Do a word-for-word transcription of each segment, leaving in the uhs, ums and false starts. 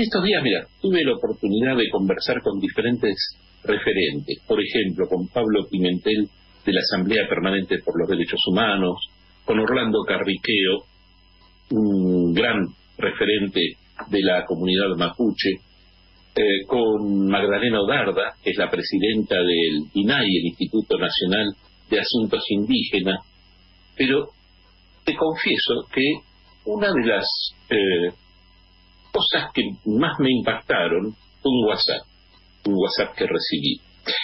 estos días, mira, tuve la oportunidad de conversar con diferentes referentes, por ejemplo, con Pablo Pimentel de la Asamblea Permanente por los Derechos Humanos, con Orlando Carriqueo, un gran referente de la comunidad mapuche, eh, con Magdalena Odarda, que es la presidenta del I N A I, el Instituto Nacional de Asuntos Indígenas, pero te confieso que una de las eh, cosas que más me impactaron fue un WhatsApp, un WhatsApp que recibí,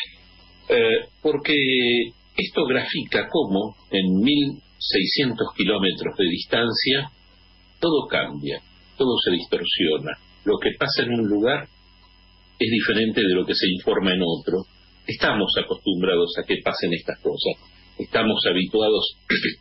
eh, porque esto grafica cómo en mil seiscientos kilómetros de distancia todo cambia, todo se distorsiona. Lo que pasa en un lugar es diferente de lo que se informa en otro. Estamos acostumbrados a que pasen estas cosas. Estamos habituados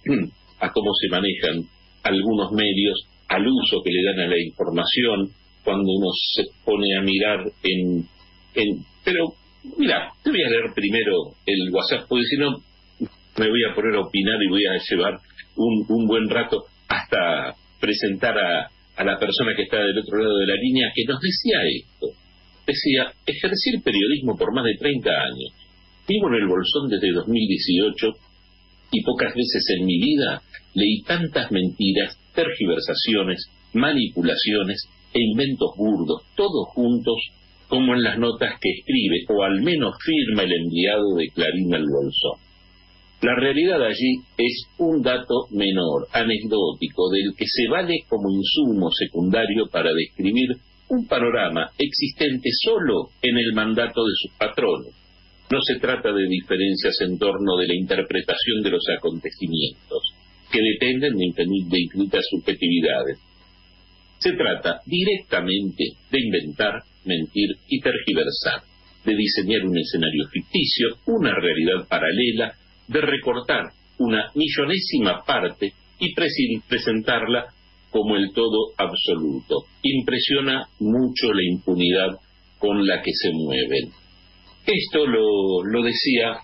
a cómo se manejan algunos medios, al uso que le dan a la información, cuando uno se pone a mirar en... en pero, mira, te voy a leer primero el WhatsApp, porque si no me voy a poner a opinar y voy a llevar un, un buen rato hasta presentar a, a la persona que está del otro lado de la línea, que nos decía esto. Decía, ejercí el periodismo por más de treinta años. Vivo en el Bolsón desde dos mil dieciocho y pocas veces en mi vida leí tantas mentiras, tergiversaciones, manipulaciones e inventos burdos, todos juntos, como en las notas que escribe, o al menos firma el enviado de Clarín al Bolsón. La realidad allí es un dato menor, anecdótico, del que se vale como insumo secundario para describir un panorama existente solo en el mandato de sus patronos. No se trata de diferencias en torno de la interpretación de los acontecimientos, que dependen de infinitas subjetividades. Se trata directamente de inventar, mentir y tergiversar, de diseñar un escenario ficticio, una realidad paralela, de recortar una millonésima parte y presentarla como el todo absoluto. Impresiona mucho la impunidad con la que se mueven. Esto lo, lo decía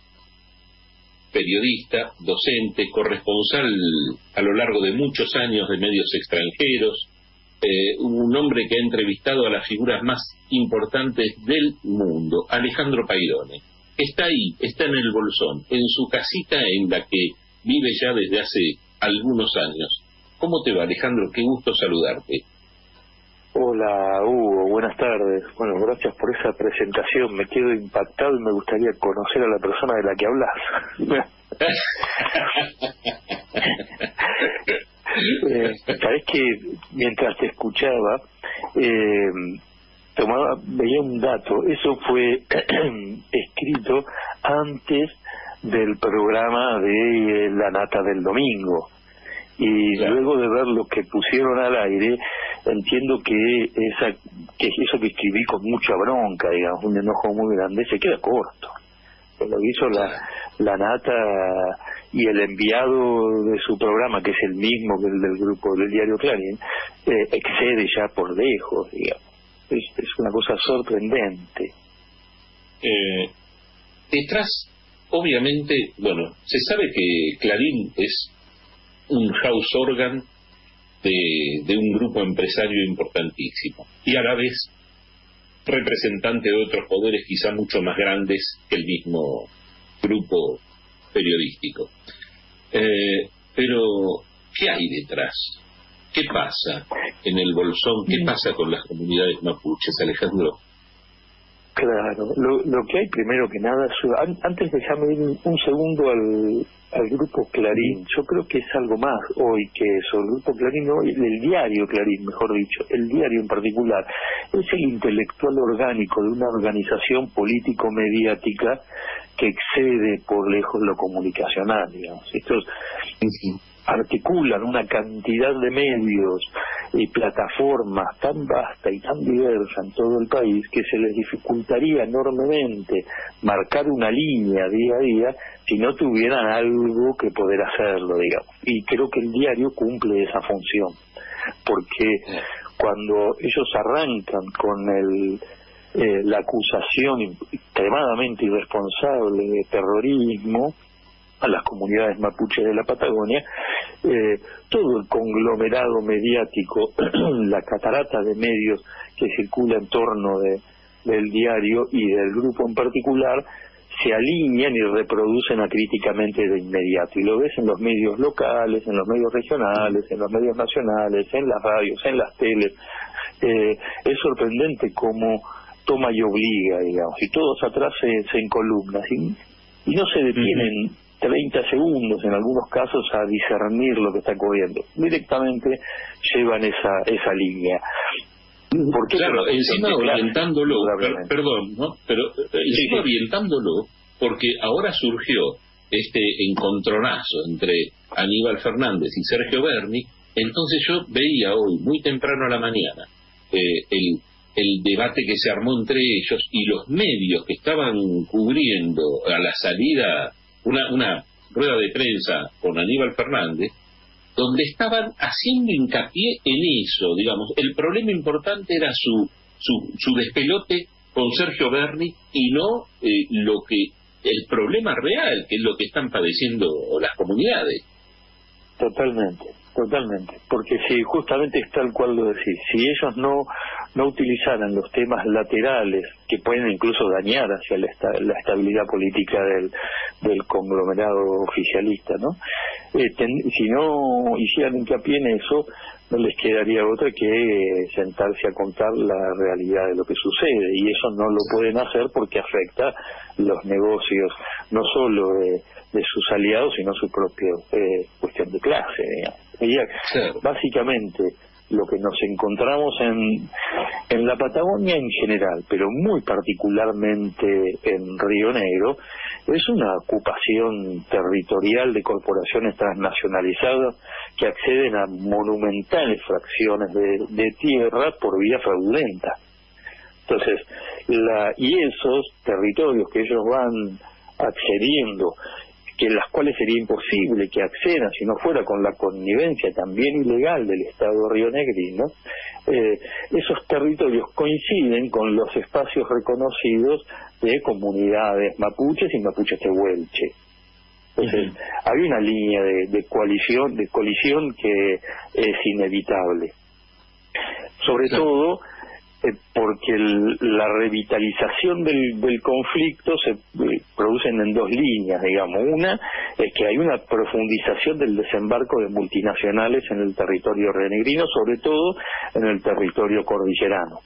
periodista, docente, corresponsal a lo largo de muchos años de medios extranjeros, eh, un hombre que ha entrevistado a las figuras más importantes del mundo, Alejandro Pairone. Está ahí, está en el Bolsón, en su casita en la que vive ya desde hace algunos años. ¿Cómo te va, Alejandro? Qué gusto saludarte. Hola, Hugo, buenas tardes. Bueno, gracias por esa presentación. Me quedo impactado y me gustaría conocer a la persona de la que hablas. eh, Sabés que mientras te escuchaba, eh, tomaba, veía un dato. Eso fue escrito antes del programa de La Nata del domingo. Y claro, luego de ver lo que pusieron al aire, entiendo que esa que eso que escribí con mucha bronca, digamos, un enojo muy grande, se queda corto. Lo que hizo la, la Nata y el enviado de su programa, que es el mismo que el del grupo del diario Clarín, eh, excede ya por lejos, digamos. Es, es una cosa sorprendente. Eh, detrás, obviamente, bueno, se sabe que Clarín es un house organ de, de un grupo empresario importantísimo y a la vez representante de otros poderes quizá mucho más grandes que el mismo grupo periodístico. Eh, pero, ¿qué hay detrás? ¿Qué pasa en el Bolsón? ¿Qué pasa con las comunidades mapuches, Alejandro? Claro, lo, lo que hay primero que nada, an, antes déjame ir un, un segundo al, al grupo Clarín. Yo creo que es algo más hoy que eso. El grupo Clarín hoy, el diario Clarín, mejor dicho, el diario en particular, es el intelectual orgánico de una organización político-mediática que excede por lejos lo comunicacional, digamos. Estos articulan una cantidad de medios y plataformas tan vasta y tan diversa en todo el país que se les dificultaría enormemente marcar una línea día a día si no tuvieran algo que poder hacerlo, digamos. Y creo que el diario cumple esa función, porque cuando ellos arrancan con el eh, la acusación extremadamente irresponsable de terrorismo a las comunidades mapuches de la Patagonia, eh, todo el conglomerado mediático, la catarata de medios que circula en torno de, del diario y del grupo en particular, se alinean y reproducen acríticamente de inmediato. Y lo ves en los medios locales, en los medios regionales, en los medios nacionales, en las radios, en las teles. Eh, es sorprendente cómo toma y obliga, digamos, y todos atrás se, se encolumnan, y, y no se detienen uh-huh. treinta segundos en algunos casos a discernir lo que está ocurriendo. Directamente llevan esa, esa línea. Claro, encima orientándolo, per, perdón, ¿no? Pero encima sí, sí. orientándolo, porque ahora surgió este encontronazo entre Aníbal Fernández y Sergio Berni. Entonces yo veía hoy, muy temprano a la mañana, eh, el, el debate que se armó entre ellos y los medios que estaban cubriendo a la salida una, una rueda de prensa con Aníbal Fernández, donde estaban haciendo hincapié en eso, digamos. El problema importante era su su, su despelote con Sergio Berni y no eh, lo que el problema real, que es lo que están padeciendo las comunidades. Totalmente, totalmente, porque si justamente es tal cual lo decís, si ellos no no utilizaran los temas laterales que pueden incluso dañar hacia la, esta, la estabilidad política del, del conglomerado oficialista, ¿no? Eh, ten, si no hicieran hincapié en eso, no les quedaría otra que sentarse a contar la realidad de lo que sucede, y eso no lo pueden hacer porque afecta los negocios, no solo de, de sus aliados, sino su propia eh, cuestión de clase, digamos. Y claro. Básicamente lo que nos encontramos en, en la Patagonia en general, pero muy particularmente en Río Negro, es una ocupación territorial de corporaciones transnacionalizadas que acceden a monumentales fracciones de, de tierra por vía fraudulenta. Entonces, la, y esos territorios que ellos van accediendo, que las cuales sería imposible que accedan si no fuera con la connivencia también ilegal del Estado rionegrino, eh, esos territorios coinciden con los espacios reconocidos de comunidades mapuches y mapuches tehuelche. Entonces, uh-huh. hay una línea de, de coalición, de colisión que es inevitable. Sobre claro. todo porque el, la revitalización del, del conflicto se eh, producen en dos líneas, digamos. Una es que hay una profundización del desembarco de multinacionales en el territorio rionegrino, sobre todo en el territorio cordillerano,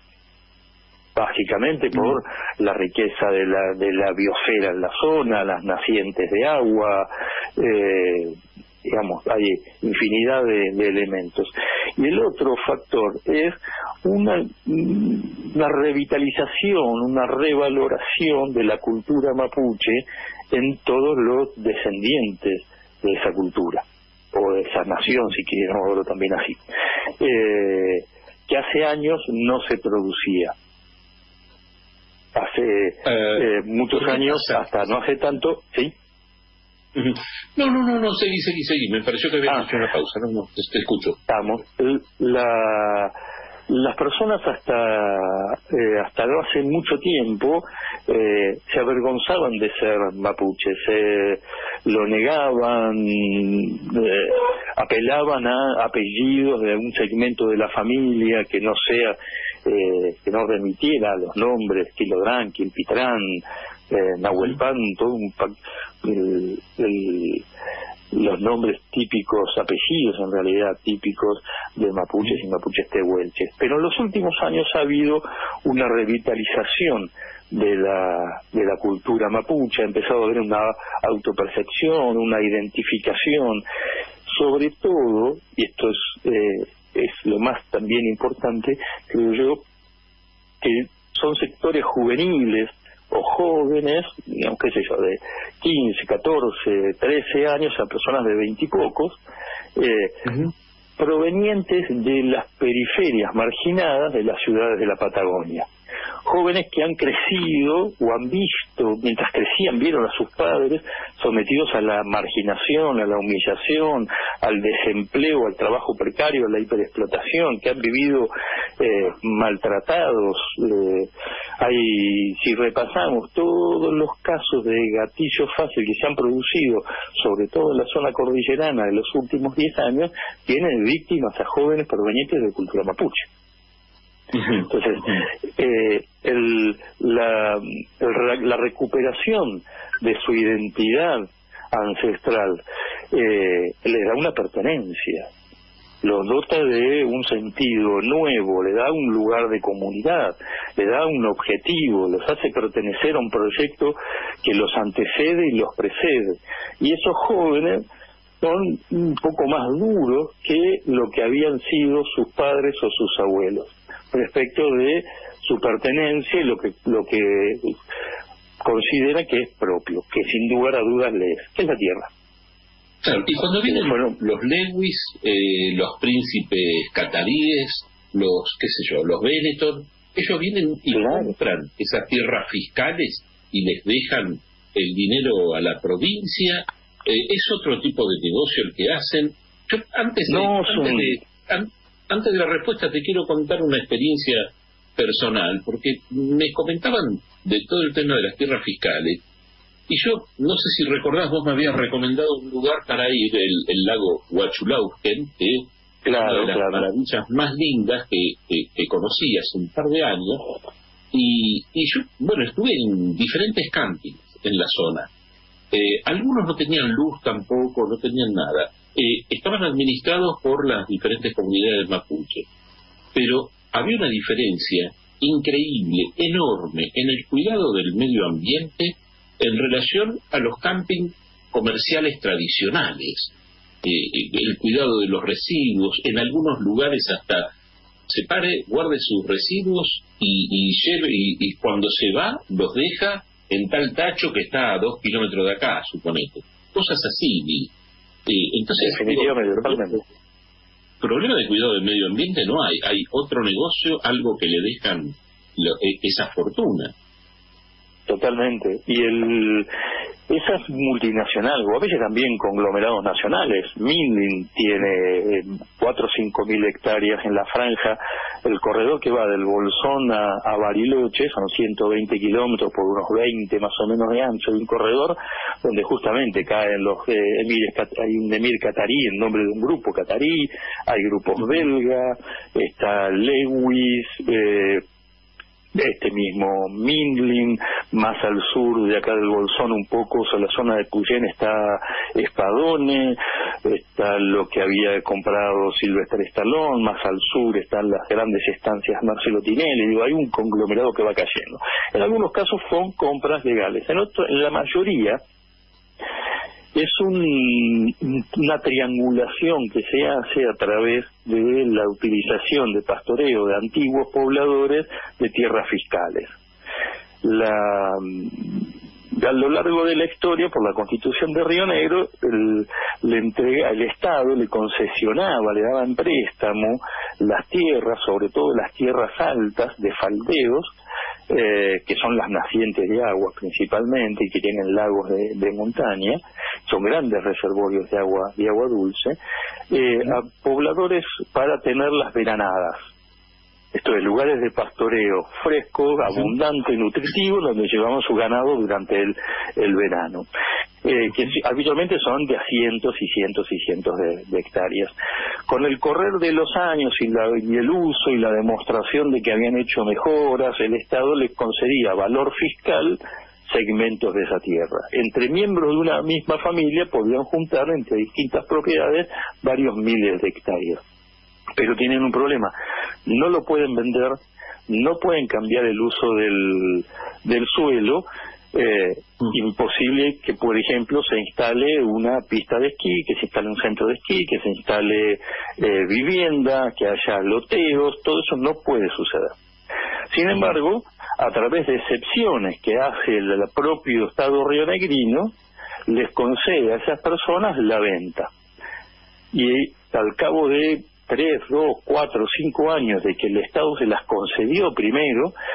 básicamente por mm. la riqueza de la, de la biosfera en la zona, las nacientes de agua, eh, digamos, hay infinidad de, de elementos. Y el otro factor es una, una revitalización, una revaloración de la cultura mapuche en todos los descendientes de esa cultura, o de esa nación, si queremos verlo también así, eh, que hace años no se producía. Hace uh, eh, muchos años, hasta no hace tanto, ¿sí? No, no, no, no, seguí, seguí, seguí. Me pareció que había hecho ah, una pausa. No, no, te, te escucho. Estamos. La, las personas hasta eh, hasta no hace mucho tiempo eh, se avergonzaban de ser mapuches, eh, lo negaban, eh, apelaban a apellidos de un segmento de la familia que no sea, eh, que no remitiera a los nombres Quilodrán, Quilpitrán, eh, Nahuelpan, todo un el, el, los nombres típicos, apellidos en realidad típicos de mapuches y mapuches tehuelches. Pero en los últimos años ha habido una revitalización de la de la cultura mapuche, ha empezado a haber una autopercepción, una identificación, sobre todo, y esto es eh, es lo más también importante, creo yo, que son sectores juveniles o jóvenes, digamos, qué sé yo, de quince, catorce, trece años a personas de veinte y pocos, eh, uh-huh. provenientes de las periferias marginadas de las ciudades de la Patagonia. jóvenes que han crecido o han visto, mientras crecían, vieron a sus padres sometidos a la marginación, a la humillación, al desempleo, al trabajo precario, a la hiperexplotación, que han vivido eh, maltratados. Eh, hay, si repasamos todos los casos de gatillo fácil que se han producido, sobre todo en la zona cordillerana de los últimos diez años, tienen víctimas a jóvenes provenientes de cultura mapuche. Entonces, eh, el, la, el, la recuperación de su identidad ancestral eh, le da una pertenencia, los dota de un sentido nuevo, le da un lugar de comunidad, le da un objetivo, los hace pertenecer a un proyecto que los antecede y los precede. Y esos jóvenes son un poco más duros que lo que habían sido sus padres o sus abuelos respecto de su pertenencia y lo que lo que considera que es propio, que sin lugar a dudas le es, que es la tierra. Claro, y cuando vienen bueno, los Lewis, eh, los príncipes cataríes, los, qué sé yo, los Benetton, ellos vienen y claro. compran esas tierras fiscales y les dejan el dinero a la provincia. Eh, es otro tipo de negocio el que hacen. Yo antes de, no, antes, son... de an, antes de la respuesta te quiero contar una experiencia personal, porque me comentaban de todo el tema de las tierras fiscales. Y yo, no sé si recordás, vos me habías recomendado un lugar para ir, el, el lago Huachulauquen, que es claro, una de las claro. maravillas más lindas que, que, que conocí hace un par de años. Y, y yo, bueno, estuve en diferentes campings en la zona. Eh, algunos no tenían luz tampoco, no tenían nada. Eh, estaban administrados por las diferentes comunidades mapuche. Pero había una diferencia increíble, enorme, en el cuidado del medio ambiente en relación a los campings comerciales tradicionales. Eh, el cuidado de los residuos, en algunos lugares hasta separe, guarde sus residuos y, y lleve y, y cuando se va los deja en tal tacho que está a dos kilómetros de acá, suponete. Cosas así. Y, eh, entonces, definitivamente, totalmente. Problema de cuidado del medio ambiente no hay. Hay otro negocio, algo que le dejan lo, esa fortuna. Totalmente. Y el esas multinacionales, o a veces también conglomerados nacionales, Mindlin tiene eh, cuatro o cinco mil hectáreas en la franja, el corredor que va del Bolsón a, a Bariloche, son ciento veinte kilómetros por unos veinte más o menos de ancho, de un corredor donde justamente caen los eh, emires, hay un emir catarí en nombre de un grupo catarí, hay grupos belga, está Lewis, eh, este mismo Mindlin, más al sur de acá del Bolsón un poco, o la zona de Puyén está Espadone, está lo que había comprado Silvestre Stallone, más al sur están las grandes estancias Marcelo Tinelli. Digo, hay un conglomerado que va cayendo. En algunos casos son compras legales, en otro, en la mayoría es un, una triangulación que se hace a través de la utilización de pastoreo de antiguos pobladores de tierras fiscales. La, a lo largo de la historia, por la Constitución de Río Negro, el, le entrega, el Estado le concesionaba, le daba en préstamo las tierras, sobre todo las tierras altas de faldeos, Eh, que son las nacientes de agua principalmente y que tienen lagos de, de montaña, son grandes reservorios de agua de agua dulce, eh, a pobladores para tener las veranadas. Esto es, lugares de pastoreo fresco, abundante, nutritivo, donde llevaban su ganado durante el, el verano, eh, que habitualmente son de a cientos y cientos y cientos de, de hectáreas. Con el correr de los años y, la, y el uso y la demostración de que habían hecho mejoras, el Estado les concedía valor fiscal segmentos de esa tierra. Entre miembros de una misma familia podían juntar entre distintas propiedades varios miles de hectáreas. Pero tienen un problema, no lo pueden vender, no pueden cambiar el uso del, del suelo, eh, mm. imposible que, por ejemplo, se instale una pista de esquí, que se instale un centro de esquí, que se instale eh, vivienda, que haya loteos, todo eso no puede suceder. Sin embargo, a través de excepciones que hace el, el propio Estado rionegrino, les concede a esas personas la venta. Y al cabo de tres, dos, cuatro, cinco años de que el Estado se las concedió primero,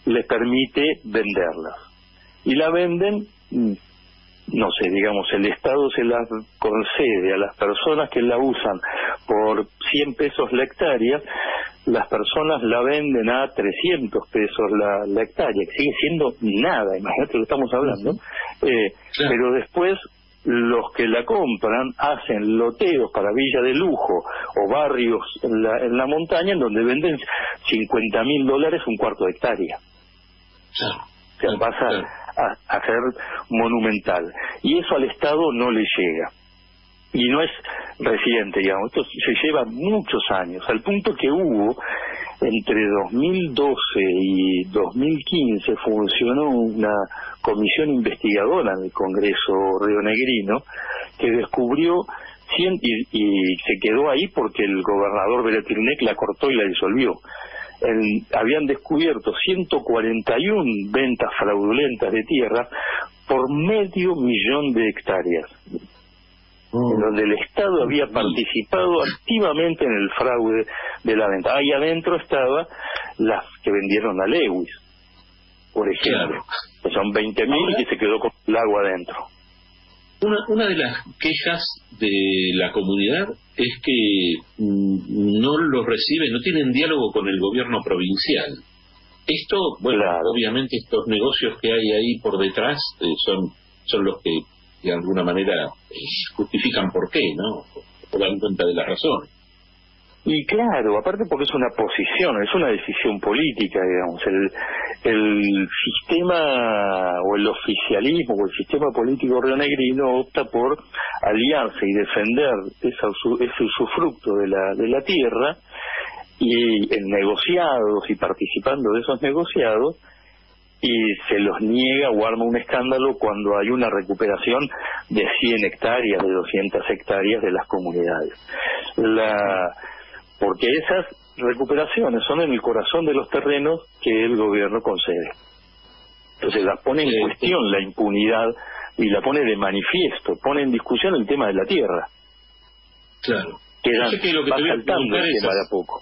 les permite venderlas. Y la venden, no sé, digamos, el Estado se las concede a las personas que la usan por cien pesos la hectárea, las personas la venden a trescientos pesos la, la hectárea, que sigue siendo nada, imagínate lo que estamos hablando, eh, claro. Pero después los que la compran hacen loteos para villas de lujo o barrios en la, en la montaña en donde venden cincuenta mil dólares un cuarto de hectárea. Claro. O sea, pasa claro. a, a ser monumental. Y eso al Estado no le llega. Y no es reciente, digamos, esto se lleva muchos años, al punto que hubo, entre dos mil doce y dos mil quince, funcionó una comisión investigadora en el Congreso rionegrino que descubrió, cien, y, y se quedó ahí porque el gobernador Beretilnec la cortó y la disolvió. El, habían descubierto ciento cuarenta y una ventas fraudulentas de tierra por medio millón de hectáreas, en donde el Estado había participado activamente en el fraude de la venta. Ahí adentro estaba las que vendieron a Lewis, por ejemplo, claro. Que son veinte mil y que se quedó con el agua adentro. Una, una de las quejas de la comunidad es que mm, no los reciben, no tienen diálogo con el gobierno provincial. Esto, bueno, claro. Obviamente estos negocios que hay ahí por detrás eh, son, son los que de alguna manera eh, justifican por qué, ¿no? O dan cuenta de la razón. Y claro, aparte porque es una posición, es una decisión política, digamos. El, el sistema o el oficialismo o el sistema político rionegrino opta por aliarse y defender esa, ese usufructo de la, de la tierra, y en negociados y participando de esos negociados, y se los niega o arma un escándalo cuando hay una recuperación de cien hectáreas, de doscientas hectáreas de las comunidades. La, porque esas recuperaciones son en el corazón de los terrenos que el gobierno concede. Entonces la pone en cuestión la impunidad y la pone de manifiesto, pone en discusión el tema de la tierra. Claro. Quedan, sé que lo que va te voy a saltando el es, tema de a poco.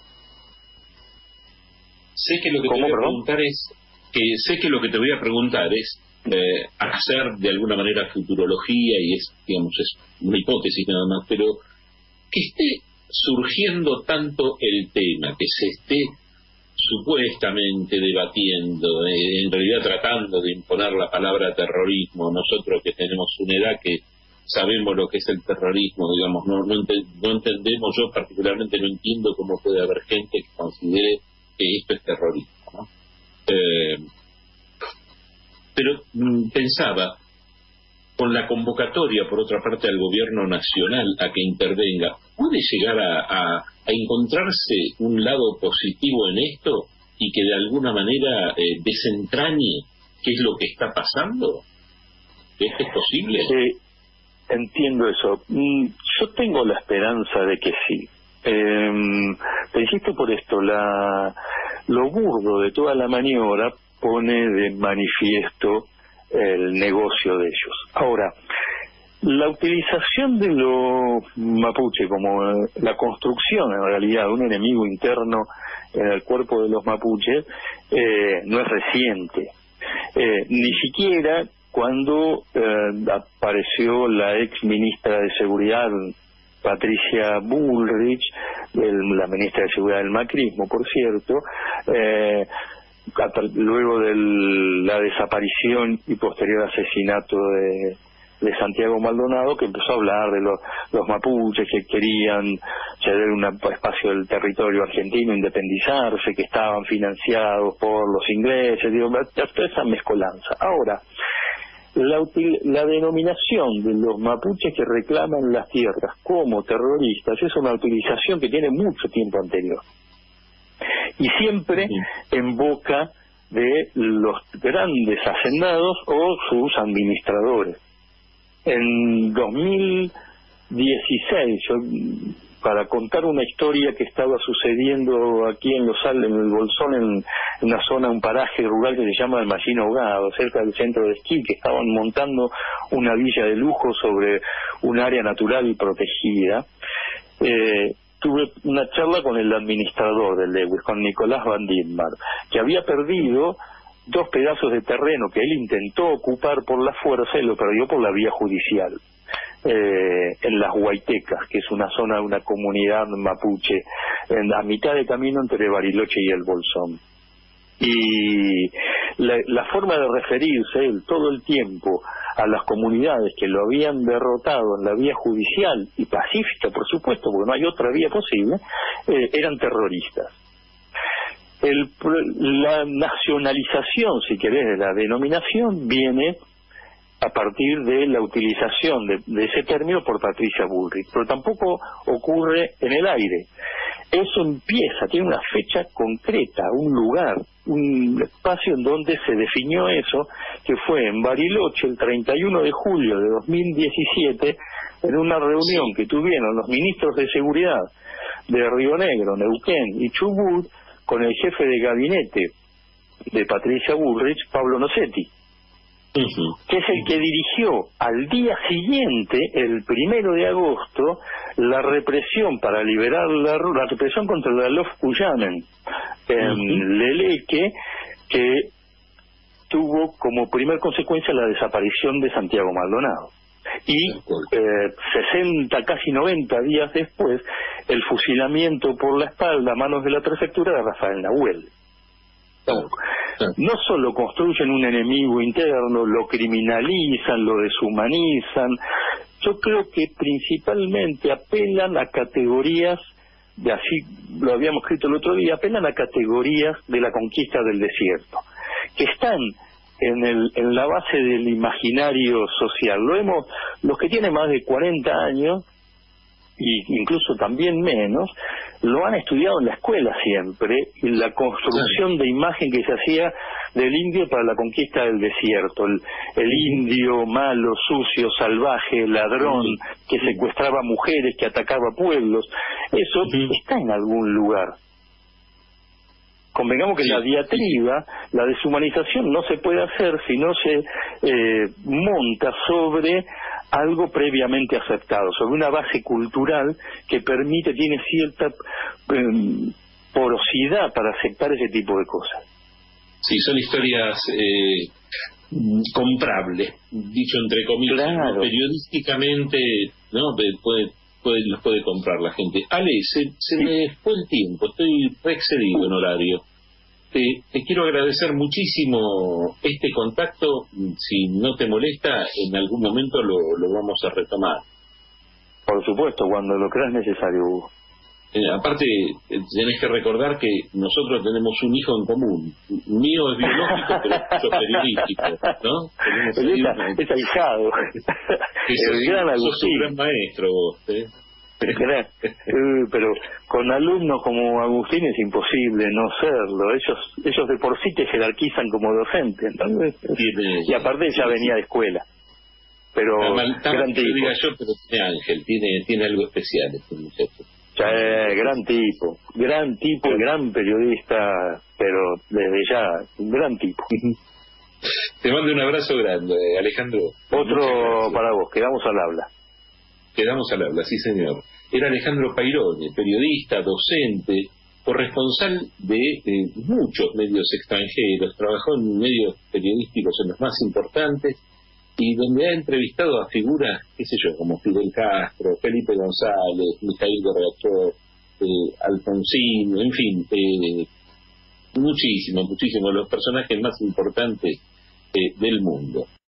Sé que lo que te voy a preguntar es que sé que lo que te voy a preguntar es eh, hacer de alguna manera futurología, y es, digamos, es una hipótesis nada más, pero que esté surgiendo tanto el tema, que se esté supuestamente debatiendo, eh, en realidad tratando de imponer la palabra terrorismo, nosotros que tenemos una edad que sabemos lo que es el terrorismo, digamos, no, no, ente, no entendemos, yo particularmente no entiendo cómo puede haber gente que considere que esto es terrorismo, ¿no? Eh, pero mm, pensaba, con la convocatoria, por otra parte, al gobierno nacional a que intervenga, ¿puede llegar a, a, a encontrarse un lado positivo en esto y que de alguna manera eh, desentrañe qué es lo que está pasando? ¿Es, es posible? Sí, entiendo eso. Yo tengo la esperanza de que sí. Eh, te insisto por esto, la, lo burdo de toda la maniobra pone de manifiesto el negocio de ellos. Ahora, la utilización de los mapuche como la construcción en realidad de un enemigo interno en el cuerpo de los mapuches eh, no es reciente, eh, ni siquiera cuando eh, apareció la ex ministra de Seguridad Patricia Bullrich, el, la ministra de Seguridad del macrismo, por cierto, eh, luego de la desaparición y posterior asesinato de, de Santiago Maldonado, que empezó a hablar de los, los mapuches que querían ceder un espacio del territorio argentino, independizarse, que estaban financiados por los ingleses, digo, toda esa mezcolanza. Ahora, la, util, la denominación de los mapuches que reclaman las tierras como terroristas es una utilización que tiene mucho tiempo anterior, y siempre sí. en boca de los grandes hacendados o sus administradores. En dos mil dieciséis, yo, para contar una historia que estaba sucediendo aquí en Los Altos, en el Bolsón, en, en una zona, un paraje rural que se llama el Mallín Ahogado, cerca del centro de esquí, que estaban montando una villa de lujo sobre un área natural y protegida. Eh, tuve una charla con el administrador del Lewis, con Nicolás Van Dienmar, que había perdido dos pedazos de terreno que él intentó ocupar por la fuerza y lo perdió por la vía judicial, eh, en las Huaytecas, que es una zona de una comunidad mapuche, en, a mitad de camino entre Bariloche y el Bolsón. Y la, la forma de referirse él todo el tiempo a las comunidades que lo habían derrotado en la vía judicial y pacífica, por supuesto, porque no hay otra vía posible, eh, eran terroristas. El, la nacionalización, si querés, de la denominación viene a partir de la utilización de, de ese término por Patricia Bullrich, pero tampoco ocurre en el aire. Eso empieza, tiene una fecha concreta, un lugar, un espacio en donde se definió eso, que fue en Bariloche el treinta y uno de julio de dos mil diecisiete, en una reunión que tuvieron los ministros de seguridad de Río Negro, Neuquén y Chubut, con el jefe de gabinete de Patricia Bullrich, Pablo Nocetti, uh-huh. que es el que dirigió al día siguiente, el primero de agosto, la represión para liberar la, la represión contra la Lof Cuyamen en uh-huh. Leleque, que tuvo como primer consecuencia la desaparición de Santiago Maldonado. Y eh, sesenta, casi noventa días después, el fusilamiento por la espalda a manos de la prefectura de Rafael Nahuel. No solo construyen un enemigo interno, lo criminalizan, lo deshumanizan, yo creo que principalmente apelan a categorías, de así lo habíamos escrito el otro día, apelan a categorías de la conquista del desierto, que están en el en la base del imaginario social. Lo hemos, los que tienen más de cuarenta años, y incluso también menos, lo han estudiado en la escuela siempre, y la construcción sí. de imagen que se hacía del indio para la conquista del desierto, el, el indio malo, sucio, salvaje, ladrón, sí. que secuestraba mujeres, que atacaba pueblos, eso sí. está en algún lugar. Convengamos que sí. la diatriba, la deshumanización no se puede hacer si no se eh, monta sobre algo previamente aceptado, sobre una base cultural que permite, tiene cierta eh, porosidad para aceptar ese tipo de cosas. Sí, son historias eh, comprables, dicho entre comillas, claro. ¿no? Periodísticamente, ¿no? Puede, puede, los puede comprar la gente. Ale, se, se sí. me fue el tiempo, estoy excedido en horario. Te, te quiero agradecer muchísimo este contacto. Si no te molesta, en algún momento lo, lo vamos a retomar. Por supuesto, cuando lo creas necesario, Hugo. Eh, aparte, tenés que recordar que nosotros tenemos un hijo en común. Mío es biológico, pero yo periodístico, ¿no? Es, una... es ahijado. Es el gran Agustín. Sos un gran maestro vos, ¿eh? Pero con alumnos como Agustín es imposible no serlo. Ellos ellos de por sí te jerarquizan como docente, entonces, tiene, y aparte ya venía de escuela. Pero mal, gran tipo. Diga yo, pero tiene Ángel, tiene tiene algo especial este muchacho. Eh, gran tipo, gran tipo, sí. gran periodista, pero desde ya, un gran tipo. Te mando un abrazo grande, Alejandro. Otro para vos, quedamos al habla. Quedamos al habla, sí señor. Era Alejandro Pairone, periodista, docente, corresponsal de eh, muchos medios extranjeros, trabajó en medios periodísticos en los más importantes, y donde ha entrevistado a figuras, qué sé yo, como Fidel Castro, Felipe González, Mijail Gorbachev, eh, Alfonsín, en fin, eh, muchísimo, muchísimo, los personajes más importantes eh, del mundo.